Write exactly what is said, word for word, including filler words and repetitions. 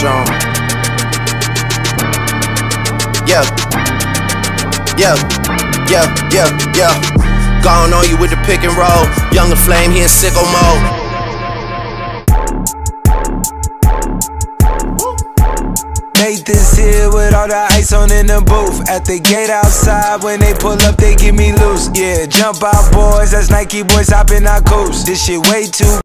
on. Yeah, yeah, yeah, yeah, yeah. Gone on you with the pick and roll. Younger Flame, he in sicko mode. Nathan's here with all the ice on in the booth. At the gate outside, when they pull up, they give me loose. Yeah, jump out boys, that's Nike boys hopping our coast. This shit way too